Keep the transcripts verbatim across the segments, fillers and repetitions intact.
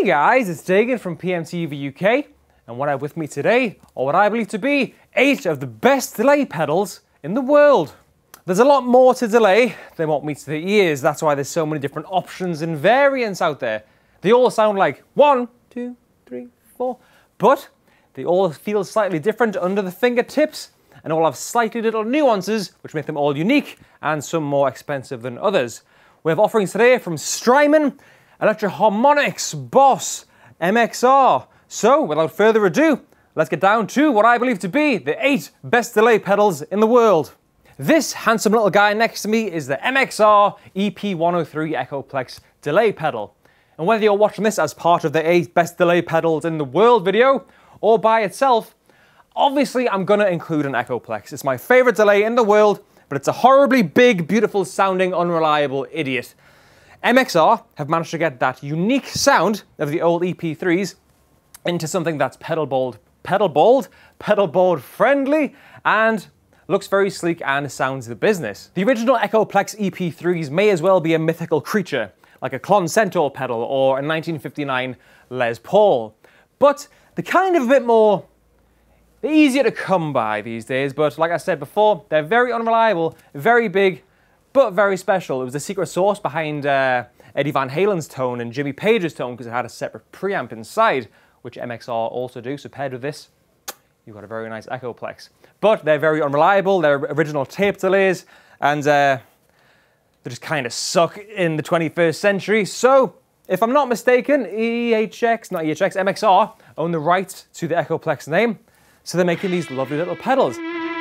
guys, it's Dagan from P M T V U K, and what I have with me today are what I believe to be eight of the best delay pedals in the world. There's a lot more to delay than what meets the ears. That's why there's so many different options and variants out there. They all sound like one, two, three, four, but they all feel slightly different under the fingertips and all have slightly little nuances which make them all unique and some more expensive than others. We have offerings today from Strymon, Electro Harmonix, Boss, M X R. So without further ado, let's get down to what I believe to be the eight best delay pedals in the world. This handsome little guy next to me is the M X R E P one oh three Echoplex delay pedal. And whether you're watching this as part of the eight best delay pedals in the world video or by itself, obviously I'm gonna include an Echoplex. It's my favorite delay in the world, but it's a horribly big, beautiful sounding, unreliable idiot. M X R have managed to get that unique sound of the old E P threes into something that's pedal board, pedal board, pedal board friendly, and looks very sleek and sounds the business. The original Echoplex E P threes may as well be a mythical creature, like a Klon Centaur pedal or a nineteen fifty-nine Les Paul. But they're kind of a bit more, they're easier to come by these days, but like I said before, they're very unreliable, very big, but very special. It was the secret sauce behind uh, Eddie Van Halen's tone and Jimmy Page's tone because it had a separate preamp inside, which M X R also do, so paired with this, you've got a very nice Echoplex. But they're very unreliable, they're original tape delays, and uh, they just kind of suck in the twenty-first century. So, if I'm not mistaken, E H X, not E H X, M X R own the rights to the Echoplex name, so they're making these lovely little pedals.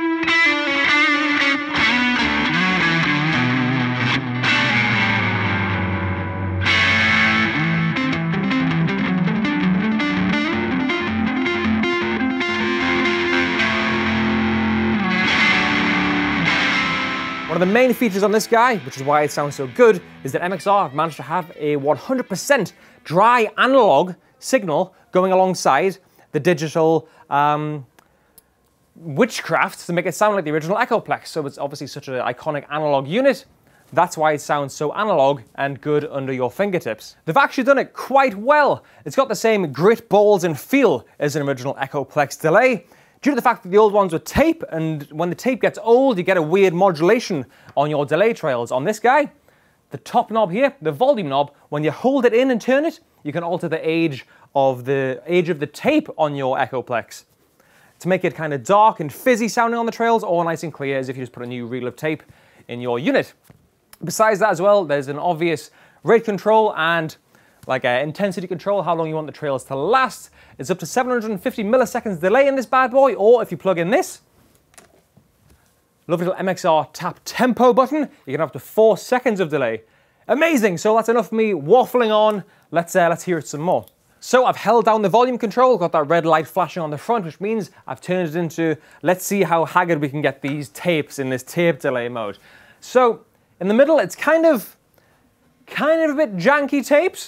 One of the main features on this guy, which is why it sounds so good, is that M X R have managed to have a one hundred percent dry analog signal going alongside the digital um, witchcraft to make it sound like the original Echoplex. So it's obviously such an iconic analog unit. That's why it sounds so analog and good under your fingertips. They've actually done it quite well. It's got the same grit, balls, and feel as an original Echoplex delay, due to the fact that the old ones were tape, and when the tape gets old, you get a weird modulation on your delay trails. On this guy, the top knob here, the volume knob, when you hold it in and turn it, you can alter the age of the age of the tape on your Echoplex to make it kind of dark and fizzy sounding on the trails, or nice and clear as if you just put a new reel of tape in your unit. Besides that as well, there's an obvious rate control and like a intensity control, how long you want the trails to last. It's up to seven hundred fifty milliseconds delay in this bad boy, or if you plug in this lovely little M X R tap tempo button, you can have up to four seconds of delay. Amazing, so that's enough of me waffling on. Let's, uh, let's hear it some more. So I've held down the volume control, got that red light flashing on the front, which means I've turned it into, let's see how haggard we can get these tapes in this tape delay mode. So in the middle, it's kind of, kind of a bit janky tapes.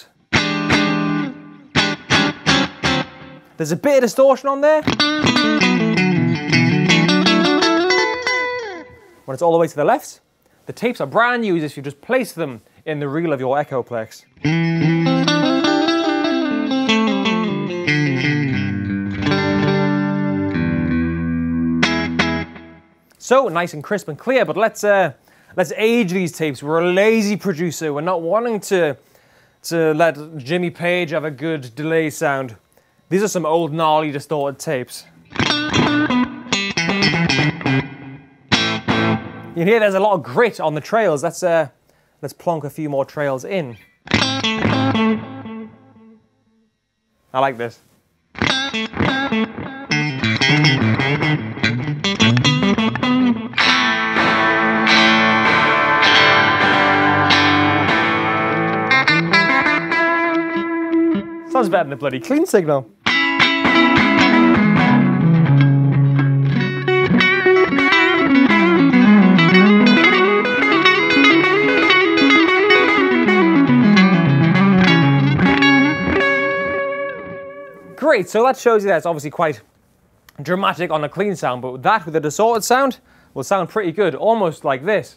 There's a bit of distortion on there. When it's all the way to the left, the tapes are brand new if you just place them in the reel of your Echoplex. So nice and crisp and clear, but let's uh, let's age these tapes. We're a lazy producer. We're not wanting to to let Jimmy Page have a good delay sound. These are some old gnarly distorted tapes. You can hear there's a lot of grit on the trails. Let's, uh, let's plonk a few more trails in. I like this. Sounds better than a bloody clean signal. Great, so that shows you that it's obviously quite dramatic on a clean sound, but that with a distorted sound will sound pretty good, almost like this.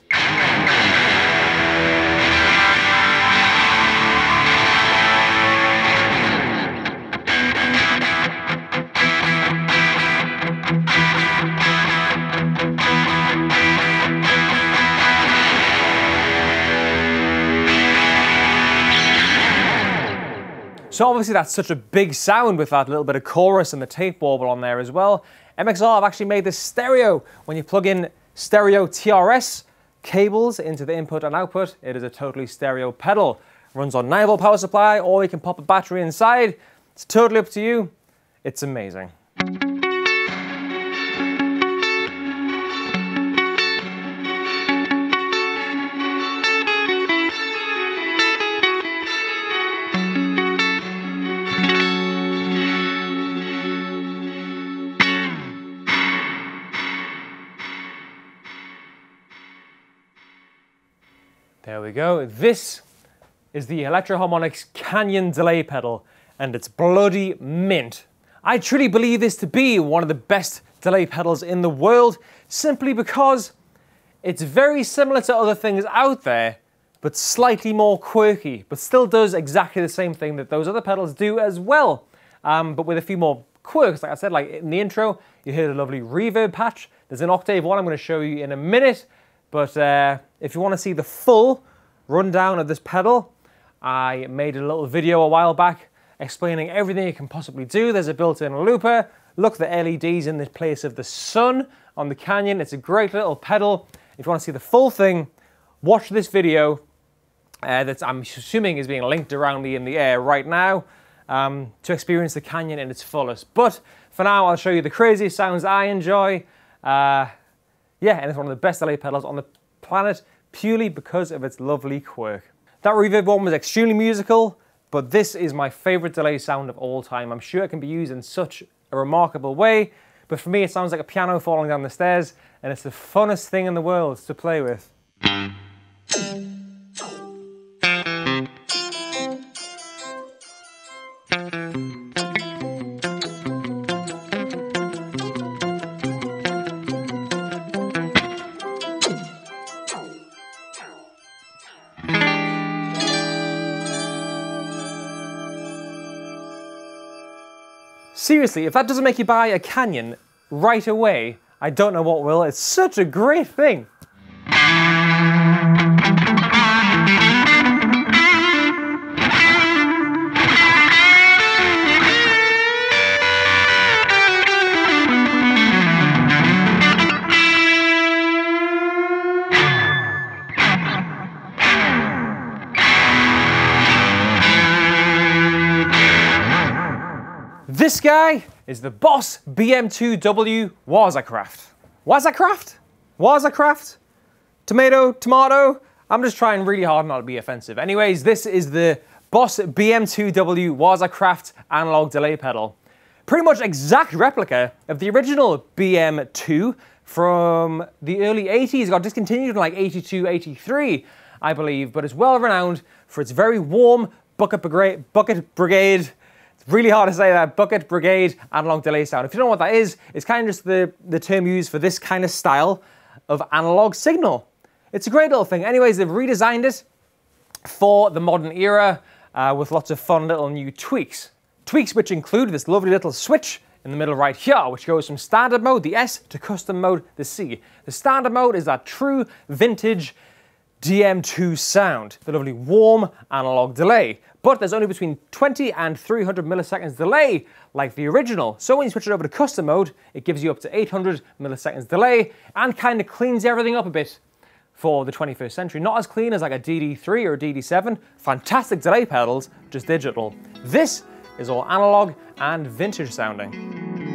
So obviously that's such a big sound with that little bit of chorus and the tape warble on there as well. M X R have actually made this stereo. When you plug in stereo T R S cables into the input and output, it is a totally stereo pedal. Runs on nine volt power supply, or you can pop a battery inside. It's totally up to you. It's amazing. There we go. This is the Electro Harmonix Canyon delay pedal, and it's bloody mint. I truly believe this to be one of the best delay pedals in the world, simply because it's very similar to other things out there, but slightly more quirky, but still does exactly the same thing that those other pedals do as well, um, but with a few more quirks. Like I said, like in the intro, you hear the lovely reverb patch. There's an octave one I'm going to show you in a minute. But uh, if you want to see the full rundown of this pedal, I made a little video a while back explaining everything you can possibly do. There's a built-in looper. Look, the L E Ds in the place of the sun on the Canyon. It's a great little pedal. If you want to see the full thing, watch this video uh, that I'm assuming is being linked around me in the air right now um, to experience the Canyon in its fullest. But for now, I'll show you the craziest sounds I enjoy. Uh, Yeah, and it's one of the best delay pedals on the planet purely because of its lovely quirk. That reverb one was extremely musical, but this is my favorite delay sound of all time. I'm sure it can be used in such a remarkable way, but for me it sounds like a piano falling down the stairs, and it's the funnest thing in the world to play with. Seriously, if that doesn't make you buy a Canyon right away, I don't know what will. It's such a great thing. This guy is the Boss B M two W Wazacraft. Wazacraft? Wazacraft? Tomato? Tomato? I'm just trying really hard not to be offensive. Anyways, this is the Boss B M two W Wazacraft analog delay pedal. Pretty much exact replica of the original B M two from the early eighties. It got discontinued in like eighty-two, eighty-three, I believe, but it's well renowned for its very warm bucket brigade, bucket brigade It's really hard to say that, bucket brigade analog delay sound. If you don't know what that is, it's kind of just the, the term used for this kind of style of analog signal. It's a great little thing. Anyways, they've redesigned it for the modern era uh, with lots of fun little new tweaks. Tweaks which include this lovely little switch in the middle right here, which goes from standard mode, the S, to custom mode, the C. The standard mode is that true vintage D M two sound, the lovely warm analog delay. But there's only between twenty and three hundred milliseconds delay, like the original. So when you switch it over to custom mode, it gives you up to eight hundred milliseconds delay and kind of cleans everything up a bit for the twenty-first century. Not as clean as like a D D three or a D D seven. Fantastic delay pedals, just digital. This is all analog and vintage sounding.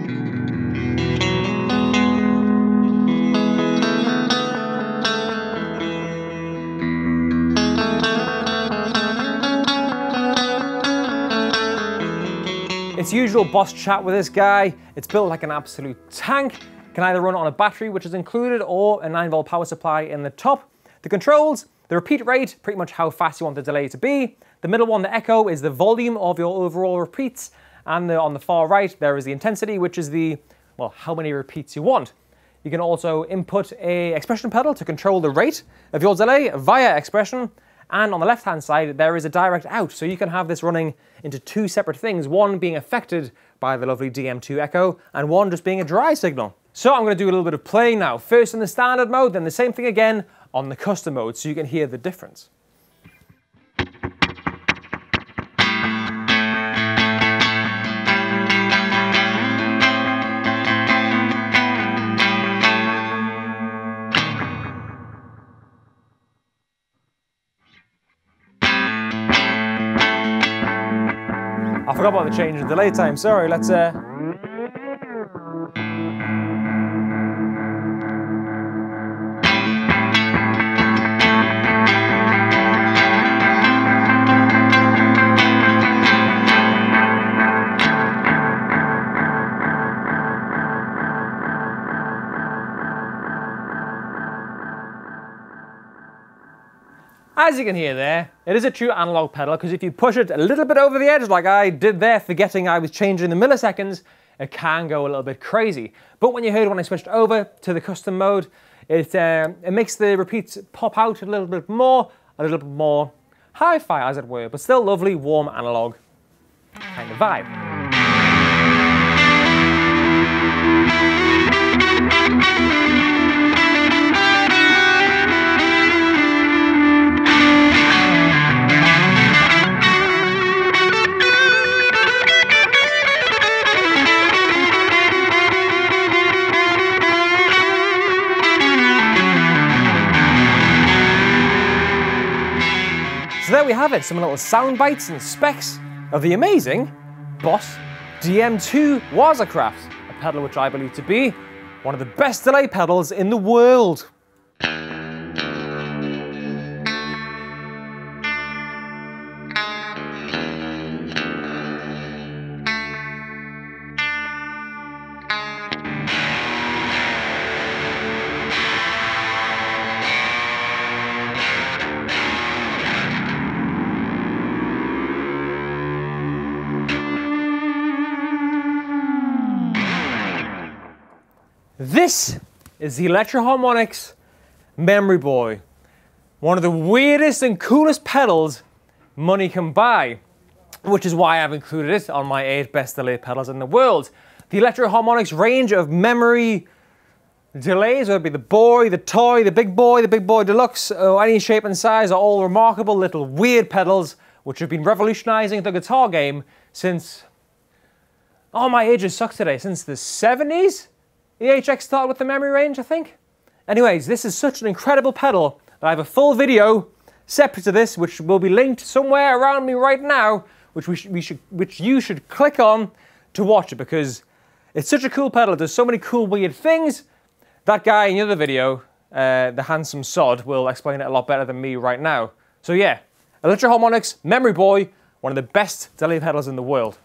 It's usual boss chat with this guy. It's built like an absolute tank. Can either run on a battery, which is included, or a nine volt power supply in the top. The controls, the repeat rate, pretty much how fast you want the delay to be. The middle one, the echo, is the volume of your overall repeats. And the, on the far right, there is the intensity, which is the, well, how many repeats you want. You can also input a expression pedal to control the rate of your delay via expression. And on the left-hand side, there is a direct out, so you can have this running into two separate things, one being affected by the lovely D M two echo, and one just being a dry signal. So I'm going to do a little bit of playing now. First in the standard mode, then the same thing again on the custom mode, so you can hear the difference. forgot about the change in delay time, sorry, let's uh... As you can hear there, it is a true analog pedal because if you push it a little bit over the edge like I did there, forgetting I was changing the milliseconds, it can go a little bit crazy. But when you heard when I switched over to the custom mode, it, uh, it makes the repeats pop out a little bit more, a little bit more hi-fi as it were, but still lovely, warm analog kind of vibe. So there we have it, some little sound bites and specs of the amazing Boss D M two Wazacraft, a pedal which I believe to be one of the best delay pedals in the world. This is the Electro Harmonix Memory Boy, one of the weirdest and coolest pedals money can buy, which is why I've included it on my eight best delay pedals in the world. The Electro Harmonix range of memory delays, whether it be the boy, the toy, the big boy, the big boy deluxe, or any shape and size, are all remarkable little weird pedals which have been revolutionizing the guitar game since, oh my ages suck today, since the seventies? E H X started with the memory range, I think. Anyways, this is such an incredible pedal that I have a full video separate to this, which will be linked somewhere around me right now, which we, sh we should, which you should click on to watch it because it's such a cool pedal. It does so many cool, weird things. That guy in the other video, uh, the handsome sod, will explain it a lot better than me right now. So yeah, Electro Harmonix Memory Boy, one of the best delay pedals in the world.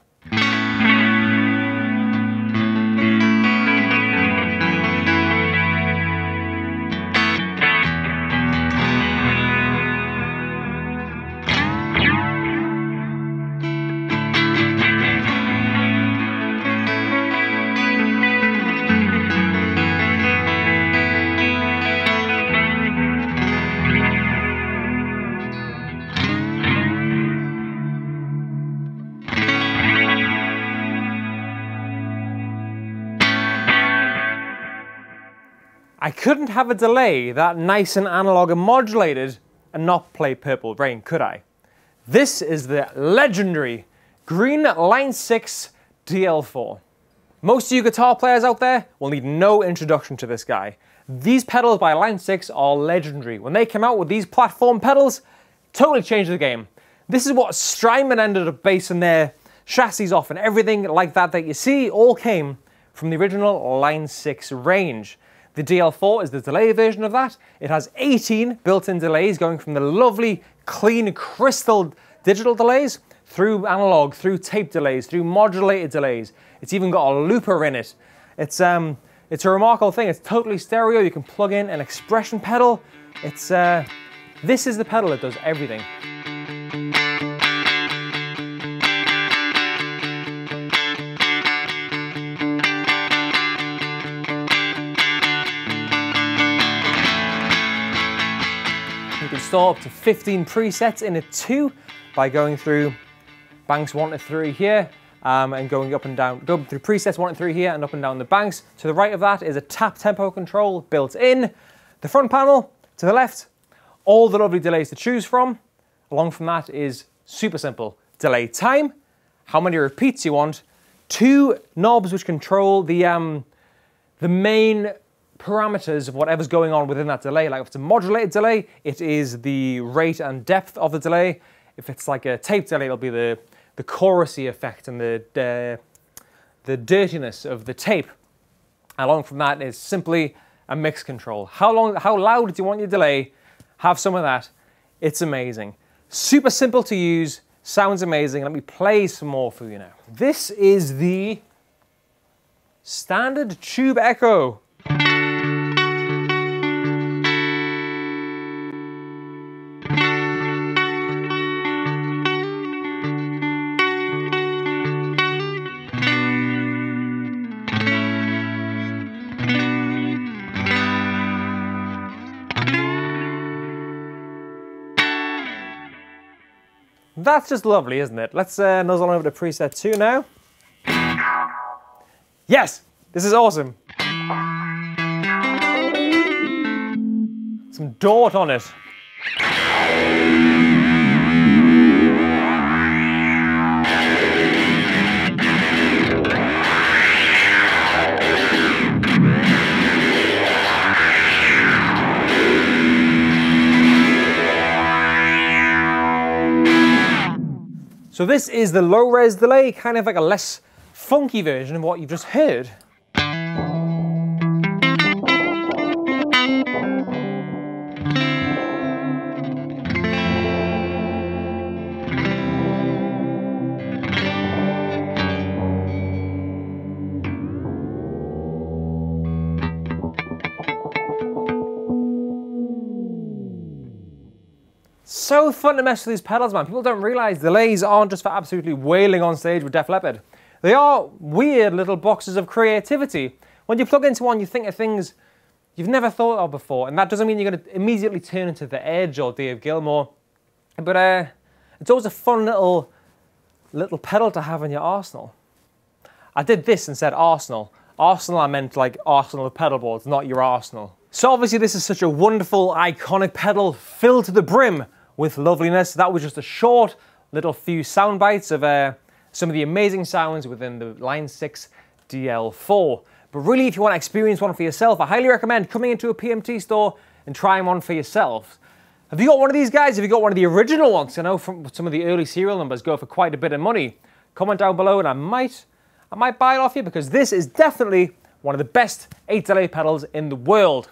I couldn't have a delay that nice and analog and modulated and not play Purple Rain, could I? This is the legendary Green Line six D L four. Most of you guitar players out there will need no introduction to this guy. These pedals by Line six are legendary. When they came out with these platform pedals, totally changed the game. This is what Strymon ended up basing their chassis off, and everything like that that you see all came from the original Line six range. The D L four is the delay version of that. It has eighteen built-in delays going from the lovely, clean, crystal digital delays through analog, through tape delays, through modulated delays. It's even got a looper in it. It's, um, it's a remarkable thing. It's totally stereo. You can plug in an expression pedal. It's, uh, this is the pedal that does everything. You can store up to fifteen presets in it too by going through banks one to three here um, and going up and down, going through presets one and three here and up and down the banks. To the right of that is a tap tempo control built in. The front panel to the left, all the lovely delays to choose from. Along from that is super simple. Delay time, how many repeats you want, two knobs which control the, um, the main parameters of whatever's going on within that delay. Like if it's a modulated delay, it is the rate and depth of the delay. If it's like a tape delay, it'll be the the chorusy effect and the, the, the dirtiness of the tape. Along from that is simply a mix control. How long, how loud do you want your delay? Have some of that. It's amazing. Super simple to use, sounds amazing. Let me play some more for you now. This is the standard tube echo. That's just lovely, isn't it? Let's uh, nuzzle over to preset two now. Yes, this is awesome. Some dort on it. So this is the low-res delay, kind of like a less funky version of what you just heard. So fun to mess with these pedals, man. People don't realize delays aren't just for absolutely wailing on stage with Def Leppard. They are weird little boxes of creativity. When you plug into one, you think of things you've never thought of before, and that doesn't mean you're going to immediately turn into The Edge or Dave Gilmour. But uh, it's always a fun little, little pedal to have in your arsenal. I did this and said Arsenal. Arsenal, I meant like Arsenal of pedal boards, not your Arsenal. So obviously this is such a wonderful, iconic pedal filled to the brim with loveliness. That was just a short little few sound bites of uh, some of the amazing sounds within the Line six D L four. But really, if you want to experience one for yourself, I highly recommend coming into a P M T store and trying one for yourself. Have you got one of these guys? Have you got one of the original ones? I know from some of the early serial numbers go for quite a bit of money. Comment down below and I might, I might buy it off you, because this is definitely one of the best eight delay pedals in the world.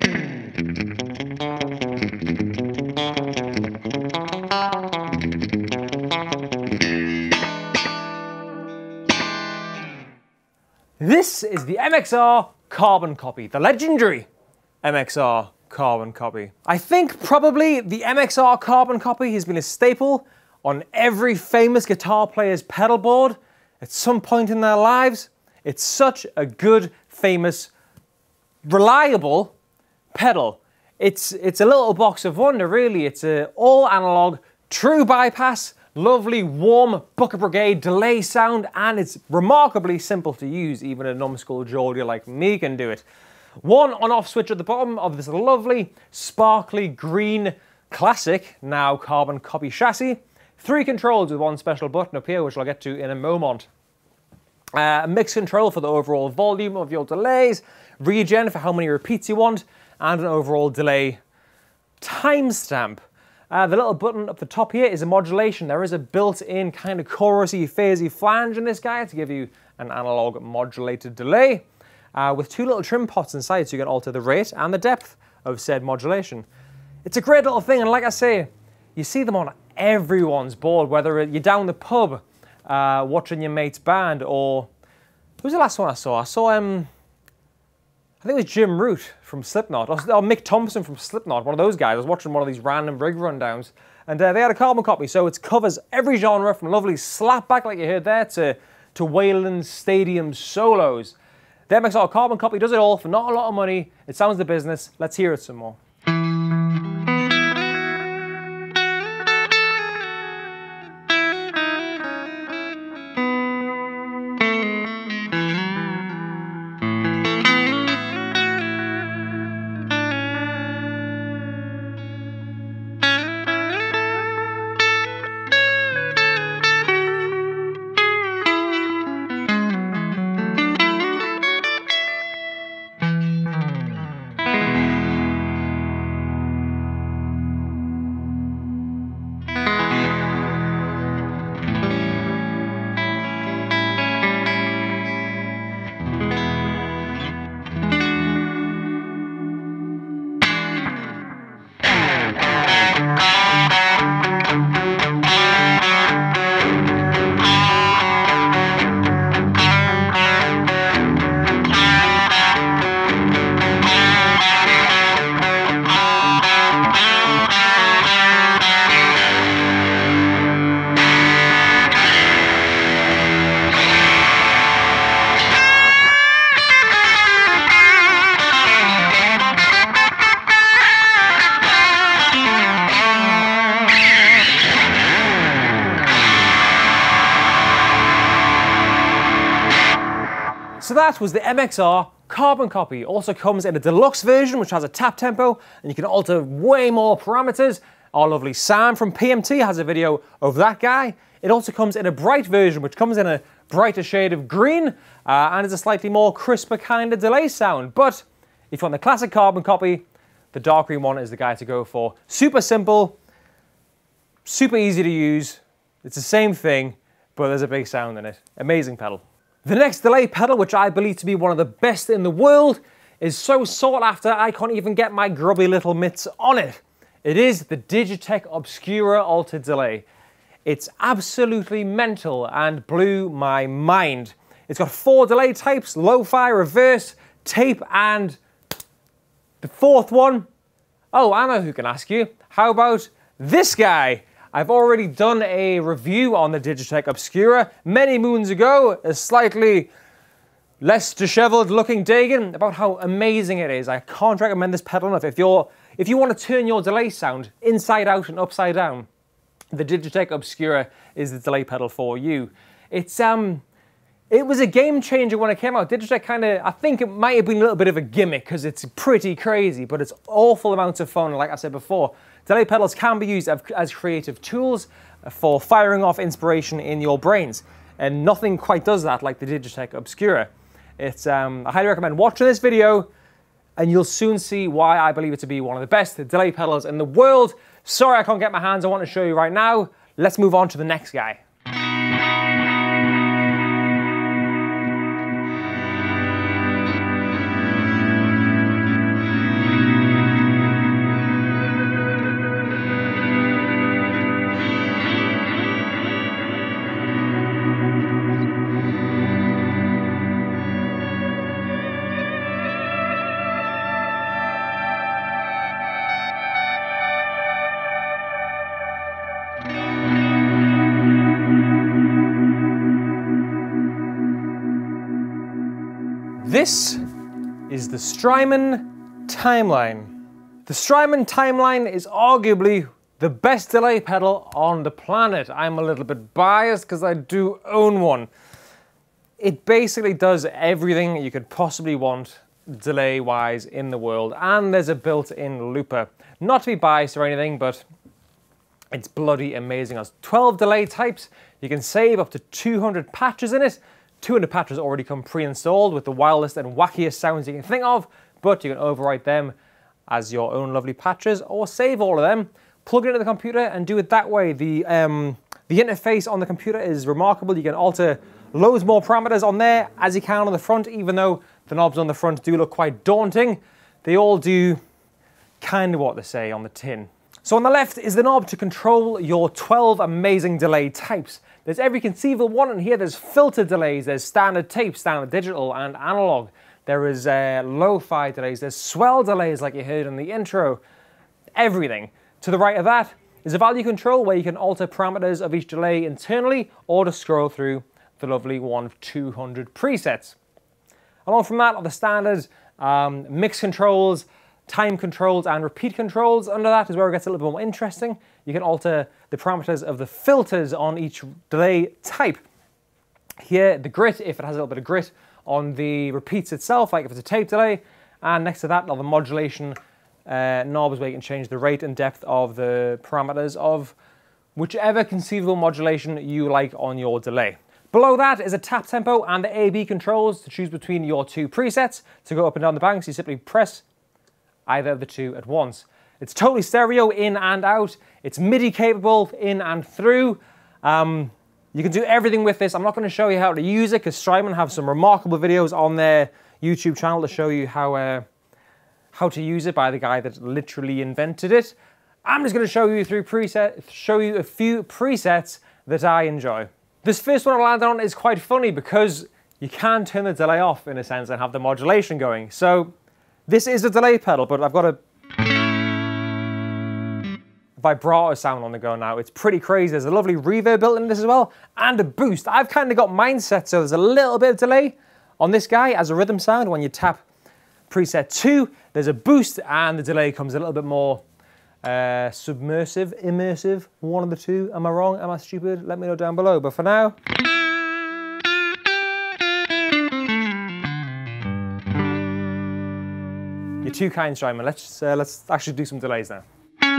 This is the M X R Carbon Copy, the legendary M X R Carbon Copy. I think probably the M X R Carbon Copy has been a staple on every famous guitar player's pedal board at some point in their lives. It's such a good, famous, reliable pedal. It's, it's a little box of wonder, really. It's a all analog, true bypass, lovely, warm Bucket Brigade delay sound, and it's remarkably simple to use. Even a numbskull Geordie like me can do it. One on-off switch at the bottom of this lovely, sparkly green classic, now Carbon Copy chassis. Three controls with one special button up here, which I'll get to in a moment. Uh, a mix control for the overall volume of your delays, regen for how many repeats you want, and an overall delay timestamp. Uh, the little button up the top here is a modulation. There is a built-in kind of chorusy, phasey flange in this guy to give you an analog modulated delay, uh, with two little trim pots inside so you can alter the rate and the depth of said modulation. It's a great little thing, and like I say, you see them on everyone's board, whether you're down the pub uh, watching your mate's band, or who was the last one I saw? I saw um, I think it was Jim Root from Slipknot, or, or Mick Thompson from Slipknot, one of those guys. I was watching one of these random rig rundowns, and uh, they had a Carbon Copy, so it covers every genre from lovely slapback like you heard there to, to Wayland Stadium solos. The M X R Carbon Copy does it all for not a lot of money. It sounds the business. Let's hear it some more. So that was the M X R Carbon Copy. Also comes in a deluxe version, which has a tap tempo, and you can alter way more parameters. Our lovely Sam from P M T has a video of that guy. It also comes in a bright version, which comes in a brighter shade of green, uh, and is a slightly more crisper kind of delay sound. But if you want the classic Carbon Copy, the dark green one is the guy to go for. Super simple, super easy to use. It's the same thing, but there's a big sound in it. Amazing pedal. The next delay pedal, which I believe to be one of the best in the world, is so sought after I can't even get my grubby little mitts on it. It is the Digitech Obscura Altered Delay. It's absolutely mental and blew my mind. It's got four delay types: lo-fi, reverse, tape, and the fourth one. Oh, I know who can ask you. How about this guy? I've already done a review on the Digitech Obscura many moons ago, a slightly less disheveled looking Dagan, about how amazing it is. I can't recommend this pedal enough. If you're, if you want to turn your delay sound inside out and upside down, the Digitech Obscura is the delay pedal for you. It's um, it was a game changer when it came out. Digitech kind of, I think it might have been a little bit of a gimmick because it's pretty crazy, but it's awful amounts of fun. Like I said before, delay pedals can be used as creative tools for firing off inspiration in your brains, and nothing quite does that like the Digitech Obscura. It's, um, I highly recommend watching this video, and you'll soon see why I believe it to be one of the best delay pedals in the world. Sorry I can't get my hands on one to show you right now. Let's move on to the next guy. This is the Strymon Timeline. The Strymon Timeline is arguably the best delay pedal on the planet. I'm a little bit biased because I do own one. It basically does everything you could possibly want delay-wise in the world, and there's a built-in looper. Not to be biased or anything, but it's bloody amazing. It has twelve delay types. You can save up to two hundred patches in it. two hundred patches already come pre-installed with the wildest and wackiest sounds you can think of, but you can overwrite them as your own lovely patches or save all of them, plug it into the computer and do it that way. The, um, the interface on the computer is remarkable. You can alter loads more parameters on there as you can on the front, even though the knobs on the front do look quite daunting. They all do kind of what they say on the tin. So on the left is the knob to control your twelve amazing delay types. There's every conceivable one in here. There's filter delays, there's standard tape, standard digital, and analog. There is uh, lo-fi delays, there's swell delays like you heard in the intro. Everything. To the right of that is a value control where you can alter parameters of each delay internally or to scroll through the lovely one of two hundred presets. Along from that are the standard um, mix controls, time controls, and repeat controls. Under that is where it gets a little bit more interesting. You can alter the parameters of the filters on each delay type. Here, the grit, if it has a little bit of grit on the repeats itself, like if it's a tape delay. And next to that are the modulation uh, knobs where you can change the rate and depth of the parameters of whichever conceivable modulation you like on your delay. Below that is a tap tempo and the A B controls to choose between your two presets. To go up and down the banks, you simply press either of the two at once. It's totally stereo in and out. It's MIDI capable in and through. Um, you can do everything with this. I'm not going to show you how to use it because Strymon have some remarkable videos on their YouTube channel to show you how, uh, how to use it by the guy that literally invented it. I'm just going to show you through preset, show you a few presets that I enjoy. This first one I landed on is quite funny because you can turn the delay off in a sense and have the modulation going. So this is a delay pedal, but I've got a vibrato sound on the go now. It's pretty crazy. There's a lovely reverb built in this as well, and a boost. I've kind of got mine set so there's a little bit of delay on this guy as a rhythm sound. When you tap preset two, there's a boost, and the delay comes a little bit more uh, submersive, immersive, one of the two. Am I wrong? Am I stupid? Let me know down below. But for now, You're too kind, Strymon. Let's, uh, let's actually do some delays now.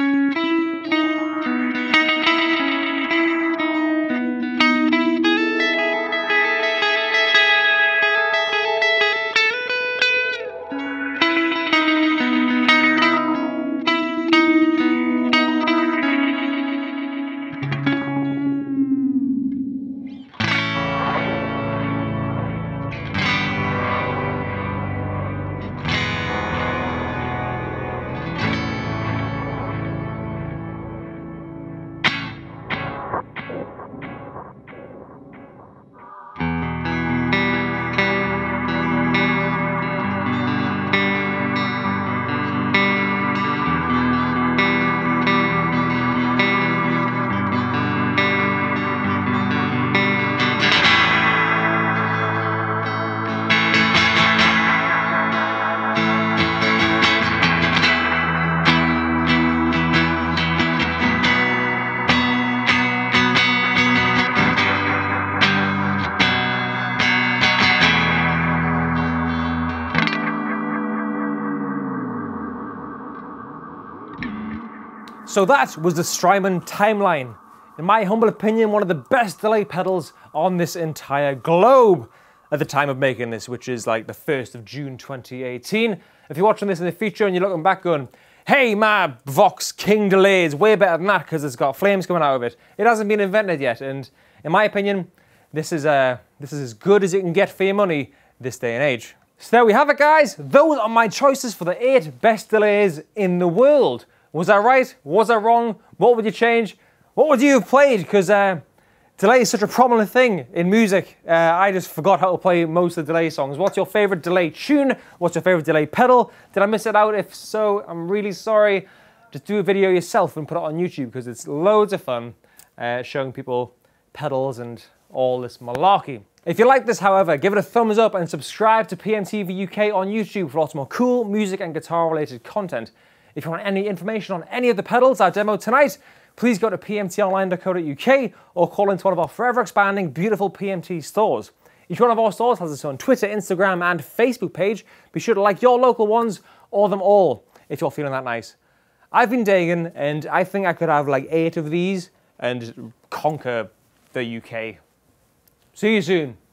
So that was the Strymon Timeline. In my humble opinion, one of the best delay pedals on this entire globe at the time of making this, which is like the first of June twenty eighteen. If you're watching this in the future and you're looking back going, hey, my Vox King delay is way better than that because it's got flames coming out of it. It hasn't been invented yet, and in my opinion, this is, uh, this is as good as you can get for your money this day and age. So there we have it, guys. Those are my choices for the eight best delays in the world. Was I right? Was I wrong? What would you change? What would you have played? Because uh, delay is such a prominent thing in music. Uh, I just forgot how to play most of the delay songs. What's your favorite delay tune? What's your favorite delay pedal? Did I miss it out? If so, I'm really sorry. Just do a video yourself and put it on YouTube because it's loads of fun uh, showing people pedals and all this malarkey. If you like this, however, give it a thumbs up and subscribe to P M T V U K on YouTube for lots more cool music and guitar related content. If you want any information on any of the pedals I demoed tonight, please go to p m t online dot co dot u k or call into one of our forever expanding beautiful P M T stores. Each one of our stores has its own Twitter, Instagram and Facebook page. Be sure to like your local ones or them all if you're feeling that nice. I've been Dagan and I think I could have like eight of these and conquer the U K. See you soon.